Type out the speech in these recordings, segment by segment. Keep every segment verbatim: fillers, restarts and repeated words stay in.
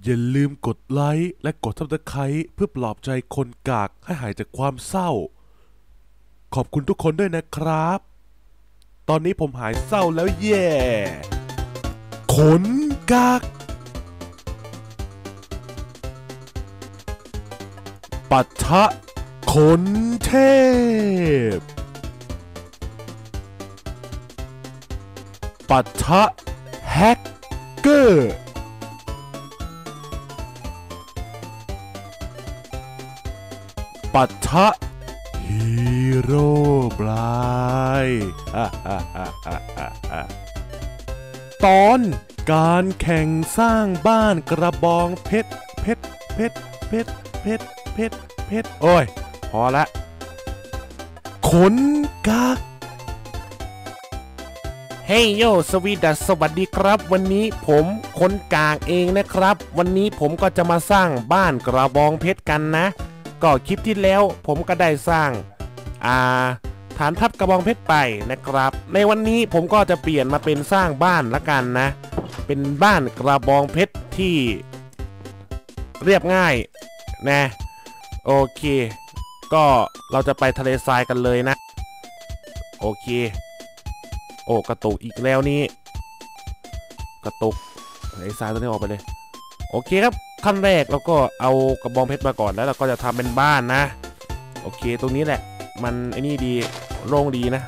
อย่าลืมกดไลค์และกดซับสไครป์เพื่อปลอบใจคนกากให้หายจากความเศร้าขอบคุณทุกคนด้วยนะครับตอนนี้ผมหายเศร้าแล้วแย่ขนกากปัทะขนเทพปัทะแฮกเกอร์ปัทะฮีโร่บลายตอนการแข่งสร้างบ้านกระบองเพชรเพชรเพชรเพชรเพชรเพชรเพชรโอ้ยพอละขนกากเฮ้ยโยสวีดัสสวัสดีครับวันนี้ผมคนกากเองนะครับวันนี้ผมก็จะมาสร้างบ้านกระบองเพชรกันนะก็คลิปที่แล้วผมก็ได้สร้างอ่าฐานทัพกระบองเพชรไปนะครับในวันนี้ผมก็จะเปลี่ยนมาเป็นสร้างบ้านละกันนะเป็นบ้านกระบองเพชรที่เรียบง่ายนะโอเคก็เราจะไปทะเลทรายกันเลยนะโอเคโอ้กระตุกอีกแล้วนี่กระตุกทะเลทรายตัวนี้ออกไปเลยโอเคครับขั้นแรกเราก็เอากระบองเพชรมาก่อนแล้วเราก็จะทำเป็นบ้านนะโอเคตรงนี้แหละมันไอ้นี่ดีโล่งดีนะ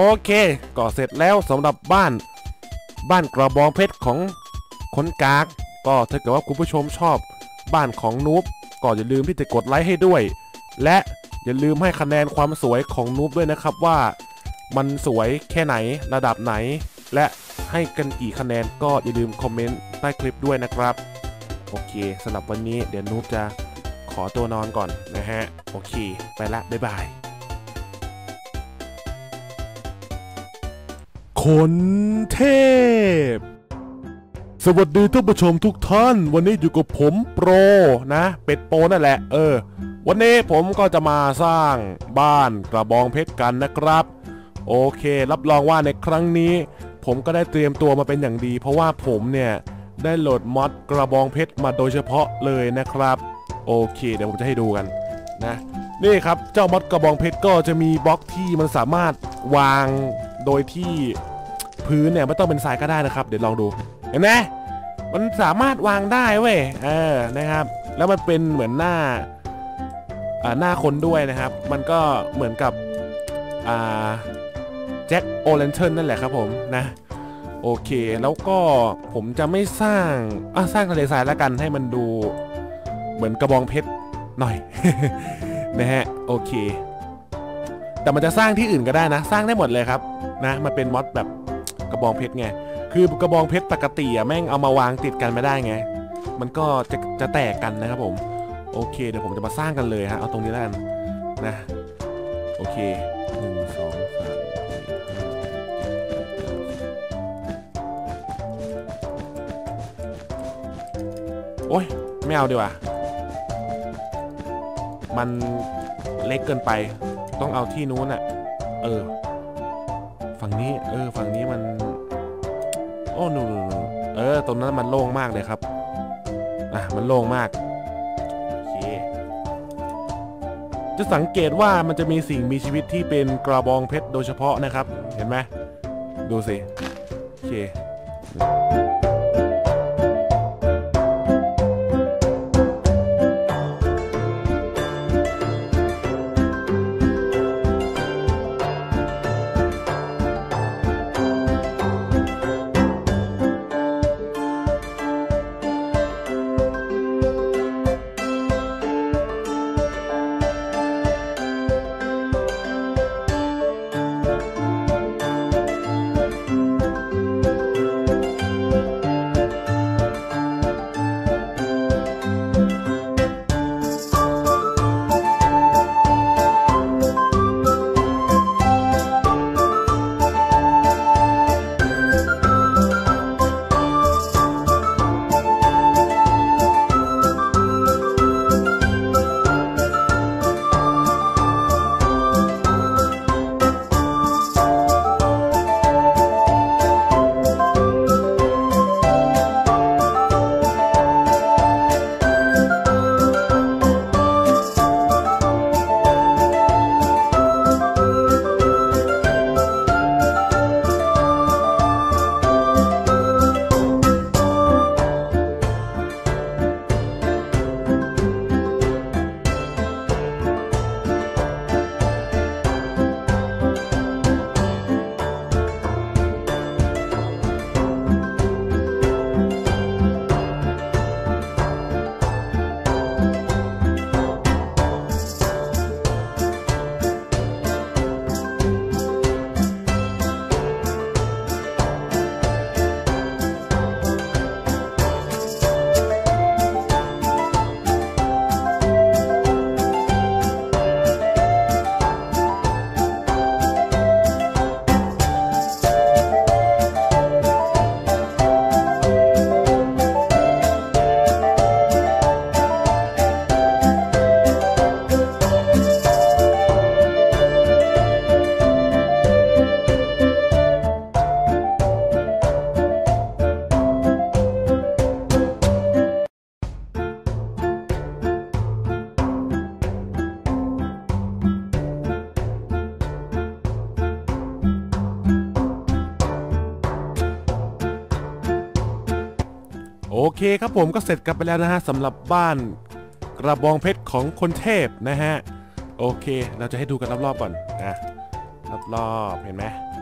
เคก็เสร็จแล้วสำหรับบ้านบ้านกระบองเพชรของคนกากก็ถ้าเกิดว่าคุณผู้ชมชอบบ้านของนูบก็อย่าลืมที่จะกดไลค์ให้ด้วยและอย่าลืมให้คะแนนความสวยของนูบด้วยนะครับว่ามันสวยแค่ไหนระดับไหนและให้กันกี่คะแนนก็อย่าลืมคอมเมนต์ใต้คลิปด้วยนะครับโอเคสำหรับวันนี้เดี๋ยวนูบจะขอตัวนอนก่อนนะฮะโอเคไปละบ๊ายบายคนเทพสวัสดีท่านผู้ชมทุกท่านวันนี้อยู่กับผมโปรนะเป็ดโปรนั่นแหละเออวันนี้ผมก็จะมาสร้างบ้านกระบองเพชรกันนะครับโอเครับรองว่าในครั้งนี้ผมก็ได้เตรียมตัวมาเป็นอย่างดีเพราะว่าผมเนี่ยได้โหลดมอดกระบองเพชรมาโดยเฉพาะเลยนะครับโอเคเดี๋ยวผมจะให้ดูกันนะนี่ครับเจ้ามอดกระบองเพชรก็จะมีบล็อกที่มันสามารถวางโดยที่พื้นเนี่ยไม่ต้องเป็นทรายก็ได้นะครับเดี๋ยวลองดูเห็นไหมมันสามารถวางได้เว้ยเออนะครับแล้วมันเป็นเหมือนหน้าอ่าหน้าคนด้วยนะครับมันก็เหมือนกับอ่าแจ็คโอเลนเทิร์นนั่นแหละครับผมนะโอเคแล้วก็ผมจะไม่สร้างอ่ะสร้างทะเลทรายแล้วกันให้มันดูเหมือนกระบองเพชรหน่อย นะฮะโอเคแต่มันจะสร้างที่อื่นก็ได้นะสร้างได้หมดเลยครับนะมันเป็นมอดแบบกระบองเพชรไงคือกระบองเพชรปกติอะแม่งเอามาวางติดกันไม่ได้ไงมันก็จะจะแตกกันนะครับผมโอเคเดี๋ยวผมจะมาสร้างกันเลยฮะเอาตรงนี้แล้วกันนะโอเคหนึ่งสองสามโอ้ยไม่เอาดีกว่ามันเล็กเกินไปต้องเอาที่นู้นอะเออฝั่งนี้เออฝั่งนี้มันโอ้หนูเออตรงนั้นมันโล่งมากเลยครับอ่ะมันโล่งมากโอเคจะสังเกตว่ามันจะมีสิ่งมีชีวิตที่เป็นกระบองเพชรโดยเฉพาะนะครับเห็นไหมดูสิโอเคโอเคครับผมก็เสร็จกันไปแล้วนะฮะสำหรับบ้านกระบองเพชรของคนเทพนะฮะโอเคเราจะให้ดูกันรอบๆก่อนนะรอบๆเห็นไหม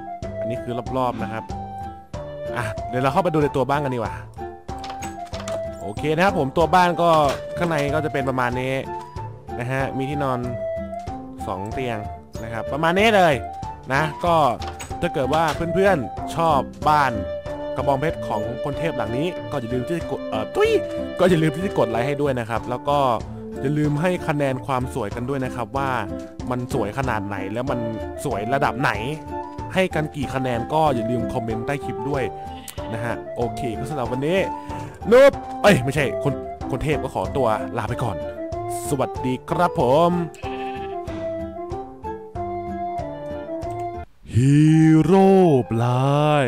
นนี้คือรอบๆนะครับอ่ะเดี๋ยวเราเข้าไปดูในตัวบ้านกันดีกว่าโอเคนะครับผมตัวบ้านก็ข้างในก็จะเป็นประมาณนี้นะฮะมีที่นอนสองเตียงนะครับประมาณนี้เลยนะก็ถ้าเกิดว่าเพื่อนๆชอบบ้านกระบองเพชรของคนเทพหลังนี้ก็อย่าลืมที่จะกดเอ่อตุ้ยก็อย่าลืมที่จะกดไลค์ให้ด้วยนะครับแล้วก็อย่าลืมให้คะแนนความสวยกันด้วยนะครับว่ามันสวยขนาดไหนแล้วมันสวยระดับไหนให้กันกี่คะแนนก็อย่าลืมคอมเมนต์ใต้คลิปด้วยนะฮะโอเคก็สำหรับวันนี้นุ๊บเอ้ยไม่ใช่คนคนเทพก็ขอตัวลาไปก่อนสวัสดีครับผมฮีโร่บลาย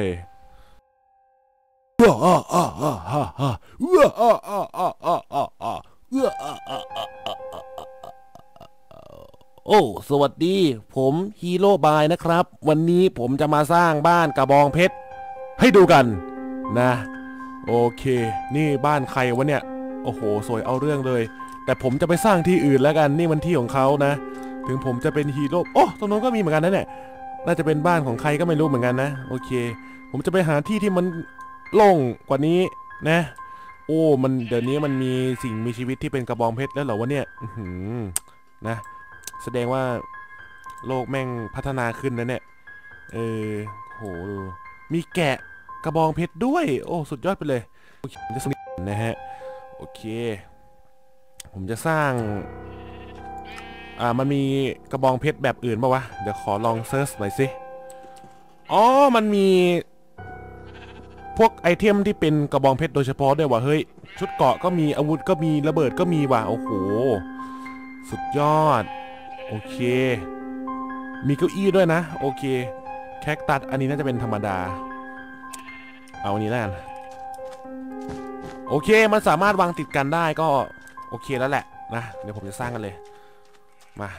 ว้าอ่าอ่าอ่าอ่าอ่าว้าอ่าอ่าอ่าอ่าอ่าอ่าว้าอ่าอ่าอ่าอ่าอ่าโอ้สวัสดีผมฮีโร่บายนะครับวันนี้ผมจะมาสร้างบ้านกระบองเพชรให้ดูกันนะโอเคนี่บ้านใครวะเนี่ยโอ้โหสวยเอาเรื่องเลยแต่ผมจะไปสร้างที่อื่นแล้วกันนี่มันที่ของเขานะถึงผมจะเป็นฮีโร่โอ้ตรงนู้นก็มีเหมือนกันนะเนี่ยน่าจะเป็นบ้านของใครก็ไม่รู้เหมือนกันนะโอเคผมจะไปหาที่ที่มันโล่งกว่านี้นะโอ้มันเดี๋ยวนี้มันมีสิ่งมีชีวิตที่เป็นกระบองเพชรแล้วเหรอวะเนี่ยอื้อหือนะแสดงว่าโลกแม่งพัฒนาขึ้นนะเนี่ยเออโหมีแกะกระบองเพชรด้วยโอ้สุดยอดไปเลยโอเคจะสนิทนะฮะโอเคผมจะสร้างอ่ามันมีกระบองเพชรแบบอื่นป่าวะเดี๋ยวขอลองเซิร์ชหน่อยสิอ๋อมันมีพวกไอเทมที่เป็นกระบองเพชรโดยเฉพาะด้วยว่ะเฮ้ยชุดเกราะก็มีอาวุธก็มีระเบิดก็มีว่ะโอ้โหสุดยอดโอเคมีเก้าอี้ด้วยนะโอเคแคคตัสอันนี้น่าจะเป็นธรรมดาเอาอันนี้แล้วกันโอเคมันสามารถวางติดกันได้ก็โอเคแล้วแหละนะเดี๋ยวผมจะสร้างกันเลยมา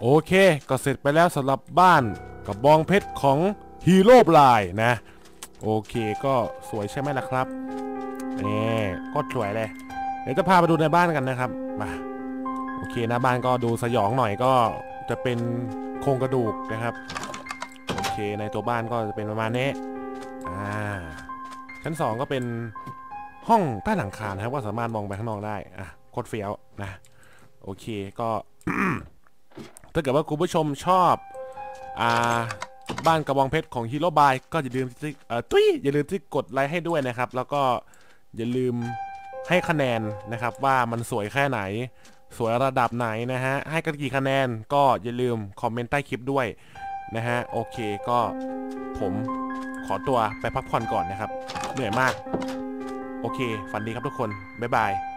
โอเคก็เสร็จไปแล้วสำหรับบ้านกระบองเพชรของฮีโร่บลายนะโอเคก็สวยใช่ไหมล่ะครับนี่ก็สวยเลยเดี๋ยวจะพาไปดูในบ้านกันนะครับมาโอเคหน้าบ้านก็ดูสยองหน่อยก็จะเป็นโครงกระดูกนะครับโอเคในตัวบ้านก็จะเป็นประมาณนี้อ่าชั้นสองก็เป็นห้องใต้หลังคานะครับว่าสามารถมองไปข้างนอกได้อ่ะโคตรเฟี้ยวนะโอเคก็ ถ้าเกิดว่าคุณผู้ชมชอบอ่าบ้านกระบองเพชรของฮีโร่บายก็อย่าลืมที่เอ่อตุ้ยอย่าลืมที่กดไลค์ให้ด้วยนะครับแล้วก็อย่าลืมให้คะแนนนะครับว่ามันสวยแค่ไหนสวยระดับไหนนะฮะให้กันกี่คะแนนก็อย่าลืมคอมเมนต์ใต้คลิปด้วยนะฮะโอเคก็ผมขอตัวไปพักผ่อนก่อนนะครับเหนื่อยมากโอเคฝันดีครับทุกคนบ๊ายบาย